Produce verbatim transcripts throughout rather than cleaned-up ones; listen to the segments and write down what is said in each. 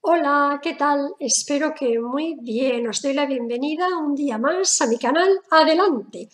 Hola, ¿qué tal? Espero que muy bien. Os doy la bienvenida un día más a mi canal. ¡Adelante!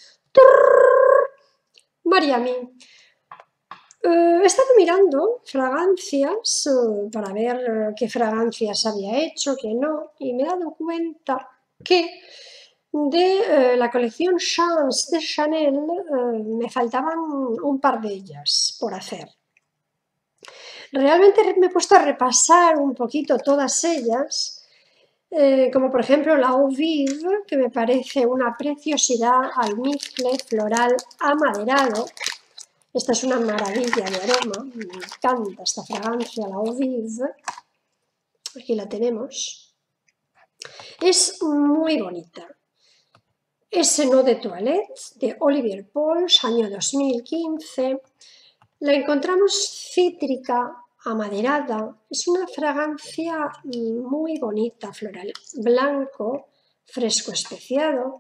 Mariami. Eh, he estado mirando fragancias eh, para ver eh, qué fragancias había hecho, qué no, y me he dado cuenta que de eh, la colección Chance de Chanel eh, me faltaban un par de ellas por hacer. Realmente me he puesto a repasar un poquito todas ellas. Eh, como por ejemplo la Eau Vive, que me parece una preciosidad, almizcle floral amaderado. Esta es una maravilla de aroma, me encanta esta fragancia, la Eau Vive. Aquí la tenemos. Es muy bonita. Es Eau de Toilette de Olivier Pauls, año dos mil quince. La encontramos cítrica, amaderada. Es una fragancia muy bonita, floral, blanco, fresco especiado.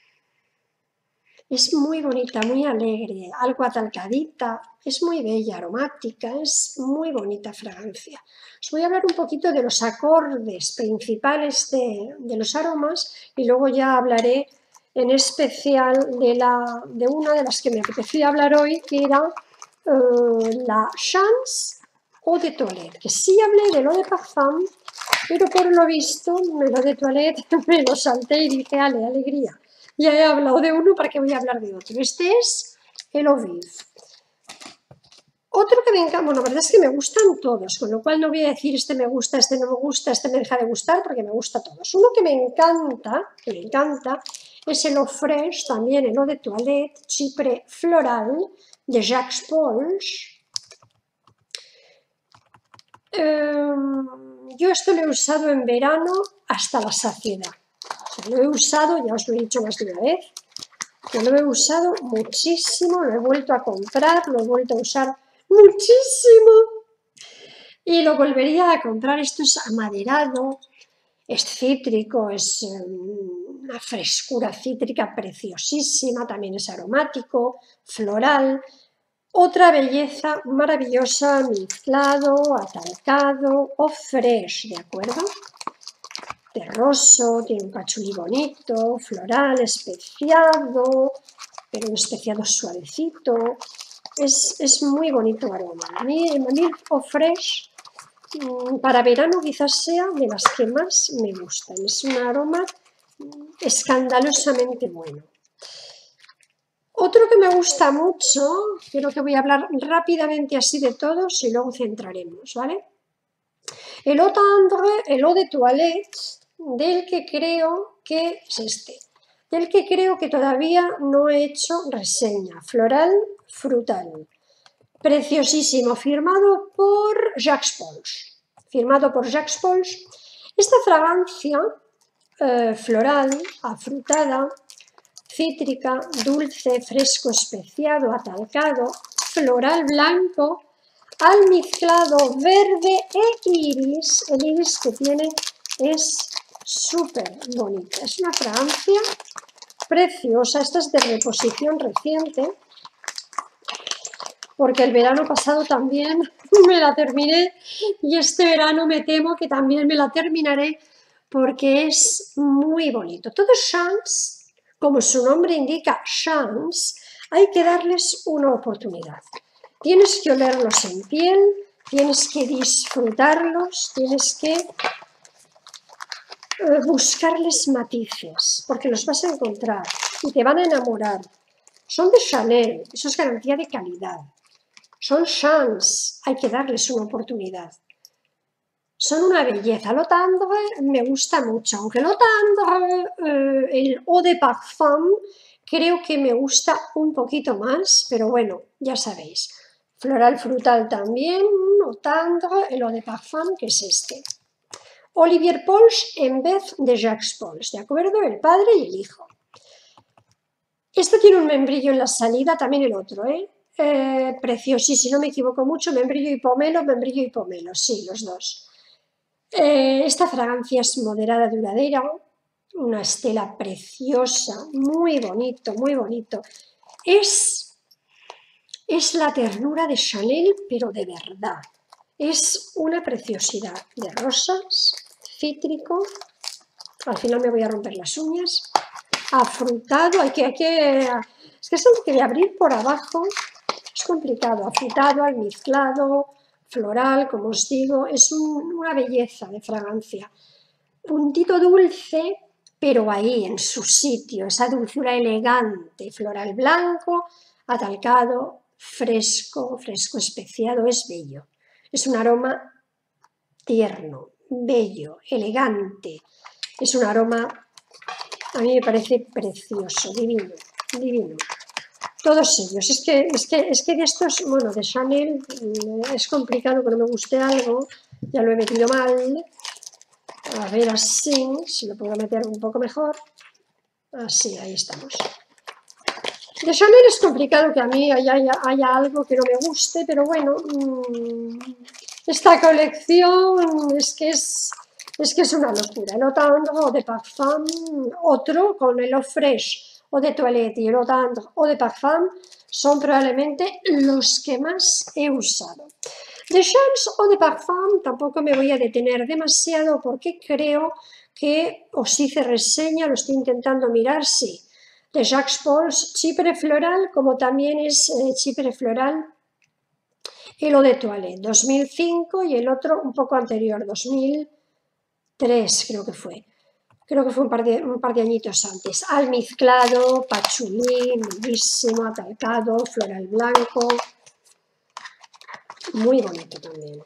Es muy bonita, muy alegre, algo atalcadita, es muy bella, aromática, es muy bonita fragancia. Os voy a hablar un poquito de los acordes principales de, de los aromas y luego ya hablaré en especial de, la, de una de las que me apetecía hablar hoy, que era eh, la Chance Eau de Toilette, que sí hablé de Eau de Parfum, pero por lo visto, me lo de Toilette me lo salté y dije, ale, alegría. Ya he hablado de uno, ¿para qué voy a hablar de otro? Este es el Eau Vive. Otro que me encanta, bueno, la verdad es que me gustan todos, con lo cual no voy a decir este me gusta, este no me gusta, este me deja de gustar, porque me gusta todos. Uno que me encanta, que me encanta, es el Eau Fresh, también el Eau de Toilette, Chipre Floral, de Jacques Pauls. Eh, yo esto lo he usado en verano hasta la saciedad. O sea, lo he usado, ya os lo he dicho más de una vez, que lo he usado muchísimo, lo he vuelto a comprar, lo he vuelto a usar muchísimo y lo volvería a comprar. Esto es amaderado, es cítrico, es una frescura cítrica preciosísima, también es aromático, floral. Otra belleza maravillosa, mezclado, atalcado o fresh, ¿de acuerdo? Terroso, tiene un pachulí bonito, floral, especiado, pero un especiado suavecito. Es, es muy bonito aroma. A mí el Eau Eau Fresh para verano quizás sea de las que más me gustan. Es un aroma escandalosamente bueno. Otro que me gusta mucho, creo que voy a hablar rápidamente así de todos y luego centraremos, ¿vale? El Eau Tendre, el Eau de Toilette, del que creo que es este, del que creo que todavía no he hecho reseña, floral, frutal, preciosísimo, firmado por Jacques Pauls, firmado por Jacques Pauls. Esta fragancia eh, floral, afrutada, cítrica, dulce, fresco, especiado, atalcado, floral blanco, almizclado verde e iris. El iris que tiene es súper bonita. Es una fragancia preciosa. Esta es de reposición reciente, porque el verano pasado también me la terminé y este verano me temo que también me la terminaré porque es muy bonito. Todo Chance, como su nombre indica, Chance, hay que darles una oportunidad. Tienes que olerlos en piel, tienes que disfrutarlos, tienes que eh, buscarles matices, porque los vas a encontrar y te van a enamorar. Son de Chanel, eso es garantía de calidad. Son Chance, hay que darles una oportunidad. Son una belleza. L'Eau Tendre me gusta mucho, aunque L'Eau Tendre, eh, el Eau de Parfum, creo que me gusta un poquito más, pero bueno, ya sabéis. Floral frutal también, L'Eau Tendre, el Eau de Parfum, que es este. Olivier Pauls en vez de Jacques Pauls, ¿de acuerdo? El padre y el hijo. Este tiene un membrillo en la salida, también el otro, ¿eh? Eh, precioso, y si no me equivoco mucho, membrillo y pomelo, membrillo y pomelo, sí, los dos. Eh, esta fragancia es moderada, duradera, una estela preciosa, muy bonito, muy bonito. Es, es la ternura de Chanel, pero de verdad. Es una preciosidad de rosas, cítrico, al final me voy a romper las uñas, afrutado, hay que, hay que, es que es algo que de abrir por abajo es complicado, afrutado, almizclado, floral, como os digo, es un, una belleza de fragancia. Puntito dulce, pero ahí en su sitio, esa dulzura elegante, floral blanco, atalcado, fresco, fresco especiado, es bello. Es un aroma tierno, bello, elegante. Es un aroma, a mí me parece precioso, divino, divino. Todos ellos. Es que, es que, es que de estos, bueno, de Chanel es complicado que no me guste algo, ya lo he metido mal. A ver así, si lo puedo meter un poco mejor. Así, ahí estamos. De Chanel es complicado que a mí haya, haya, haya algo que no me guste, pero bueno, mmm, esta colección es que es, es que es una locura. El Eau Tendre de Parfum, otro con el Eau Fresh o de Toilette y el Eau Tendre o de Parfum son probablemente los que más he usado. De Chance o de Parfum tampoco me voy a detener demasiado porque creo que os hice reseña, lo estoy intentando mirar, sí. De Jacques Paul's Chypre Floral, como también es eh, Chypre Floral el Eau de Toilette, dos mil cinco, y el otro un poco anterior, dos mil tres creo que fue. Creo que fue un par de, un par de añitos antes. Almizclado, pachulí, bellísimo, atalcado, floral blanco. Muy bonito también.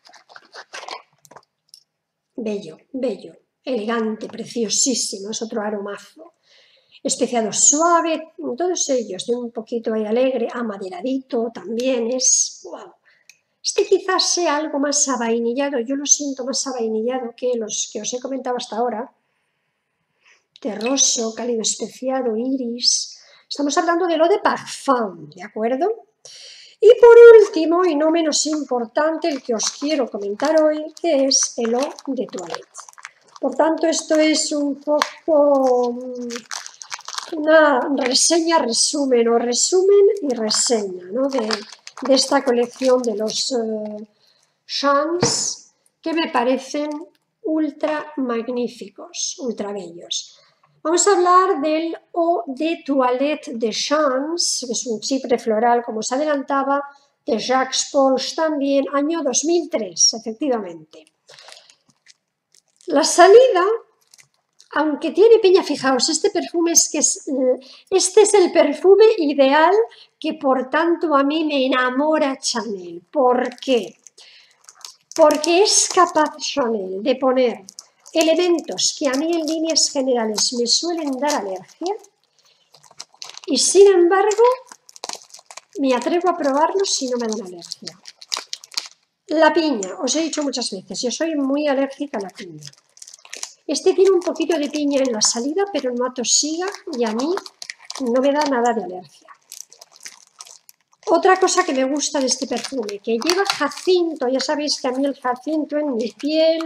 Bello, bello, elegante, preciosísimo, es otro aromazo. Especiado suave, todos ellos, de un poquito ahí alegre, amaderadito también, es wow. Este quizás sea algo más avainillado, yo lo siento más avainillado que los que os he comentado hasta ahora. Terroso, cálido especiado, iris. Estamos hablando de lo de Parfum, ¿de acuerdo? Y por último, y no menos importante, el que os quiero comentar hoy, que es el Eau de Toilette. Por tanto, esto es un poco una reseña, resumen, o resumen y reseña, ¿no? de, de esta colección de los uh, Chance, que me parecen ultra magníficos, ultra bellos. Vamos a hablar del Eau de Toilette de Chance, que es un chipre floral, como os adelantaba, de Jacques Paul's también, año dos mil tres, efectivamente. La salida, aunque tiene piña, fijaos, este perfume es que es, este es el perfume ideal que por tanto a mí me enamora Chanel. ¿Por qué? Porque es capaz Chanel de poner elementos que a mí en líneas generales me suelen dar alergia y sin embargo me atrevo a probarlos si no me dan alergia. La piña, os he dicho muchas veces, yo soy muy alérgica a la piña. Este tiene un poquito de piña en la salida, pero no atosiga y a mí no me da nada de alergia. Otra cosa que me gusta de este perfume, que lleva jacinto, ya sabéis que a mí el jacinto en mi piel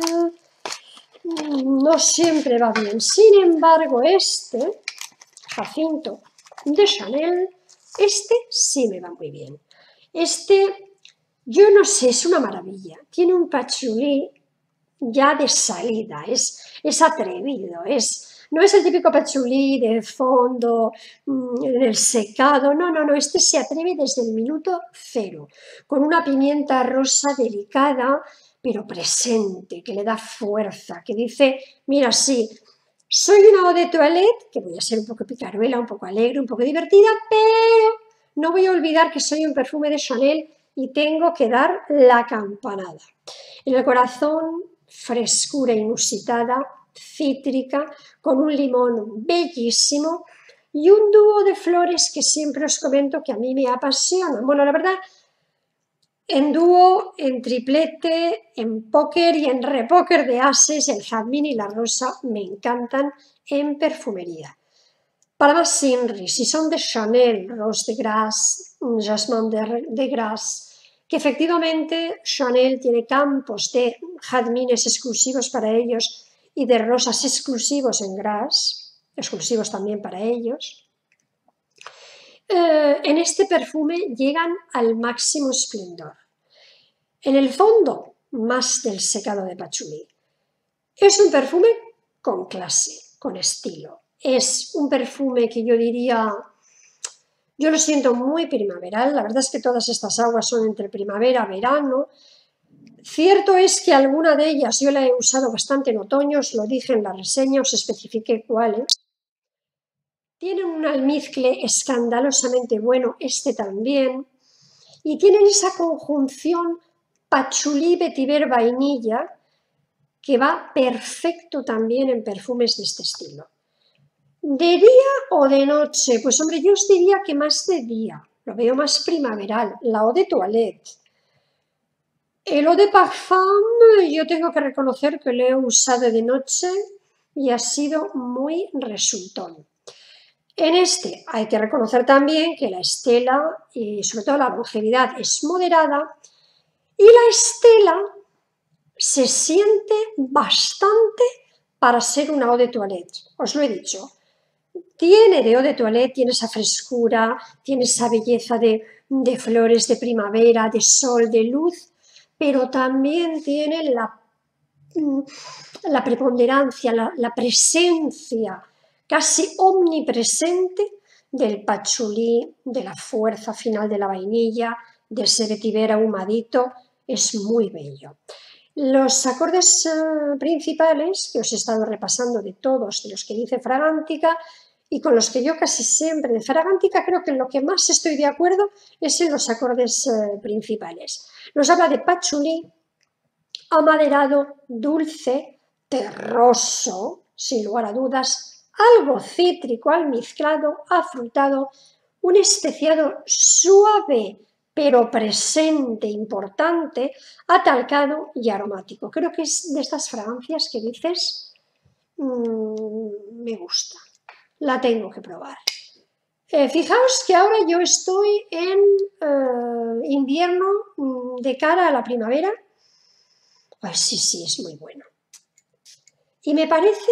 no siempre va bien. Sin embargo, este jacinto de Chanel, este sí me va muy bien. Este, yo no sé, es una maravilla. Tiene un patchouli ya de salida, es, es atrevido, es, no es el típico patchouli de fondo, en el secado, no, no, no, este se atreve desde el minuto cero, con una pimienta rosa delicada, pero presente, que le da fuerza, que dice, mira, sí, soy una Eau de Toilette, que voy a ser un poco picaruela, un poco alegre, un poco divertida, pero no voy a olvidar que soy un perfume de Chanel y tengo que dar la campanada. En el corazón, frescura inusitada, cítrica, con un limón bellísimo y un dúo de flores que siempre os comento que a mí me apasiona. Bueno, la verdad, en dúo, en triplete, en póker y en repóker de ases, el jazmín y la rosa me encantan en perfumería. Para más Sinri, si son de Chanel, Rose de Grasse, Jasmine de, de Grasse, que efectivamente Chanel tiene campos de jazmines exclusivos para ellos y de rosas exclusivos en Grasse, exclusivos también para ellos. Eh, en este perfume llegan al máximo esplendor. En el fondo, más del secado de pachulí. Es un perfume con clase, con estilo. Es un perfume que yo diría, yo lo siento muy primaveral. La verdad es que todas estas aguas son entre primavera y verano. Cierto es que alguna de ellas yo la he usado bastante en otoño, os lo dije en la reseña, os especifiqué cuáles. Tienen un almizcle escandalosamente bueno, este también, y tienen esa conjunción pachulí, vetiver, vainilla, que va perfecto también en perfumes de este estilo. ¿De día o de noche? Pues hombre, yo os diría que más de día, lo veo más primaveral, la eau de toilette. El eau de parfum yo tengo que reconocer que lo he usado de noche y ha sido muy resultón. En este hay que reconocer también que la estela y sobre todo la longevidad es moderada y la estela se siente bastante para ser una eau de toilette, os lo he dicho. Tiene de eau de toilette, tiene esa frescura, tiene esa belleza de, de flores de primavera, de sol, de luz, pero también tiene la, la preponderancia, la, la presencia casi omnipresente del pachulí, de la fuerza final de la vainilla, de ese vetiver ahumadito. Es muy bello. Los acordes uh, principales que os he estado repasando de todos, de los que dice Fragántica, y con los que yo casi siempre de Fragántica creo que en lo que más estoy de acuerdo es en los acordes uh, principales. Nos habla de pachulí, amaderado, dulce, terroso, sin lugar a dudas, algo cítrico, almizclado, afrutado, un especiado suave, pero presente, importante, atalcado y aromático. Creo que es de estas fragancias que dices, mmm, me gusta, la tengo que probar. Eh, fijaos que ahora yo estoy en eh, invierno mmm, de cara a la primavera. Pues sí, sí, es muy bueno. Y me parece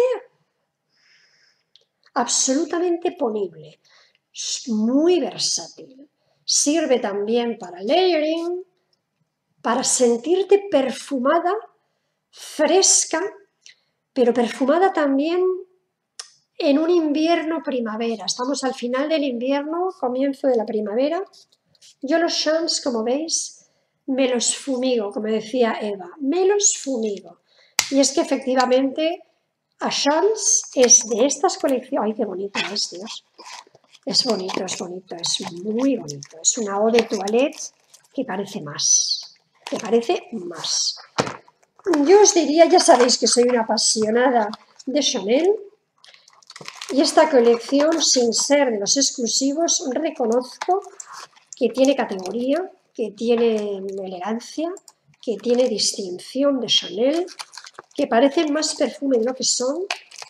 absolutamente ponible, muy versátil. Sirve también para layering, para sentirte perfumada, fresca, pero perfumada también en un invierno-primavera. Estamos al final del invierno, comienzo de la primavera. Yo los chans, como veis, me los fumigo, como decía Eva, me los fumigo. Y es que efectivamente a Chance es de estas colecciones. ¡Ay, qué bonito es, Dios! Es bonito, es bonito, es muy bonito. Es una eau de toilette que parece más, que parece más. Yo os diría, ya sabéis que soy una apasionada de Chanel y esta colección, sin ser de los exclusivos, reconozco que tiene categoría, que tiene elegancia, que tiene distinción de Chanel, que parecen más perfume de lo que son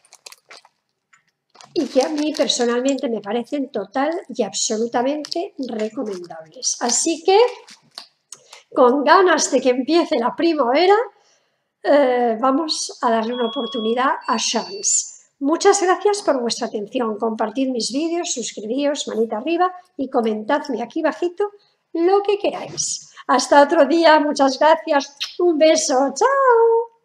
y que a mí personalmente me parecen total y absolutamente recomendables. Así que, con ganas de que empiece la primavera, eh, vamos a darle una oportunidad a Chance. Muchas gracias por vuestra atención. Compartid mis vídeos, suscribíos, manita arriba y comentadme aquí bajito lo que queráis. Hasta otro día, muchas gracias. Un beso, chao.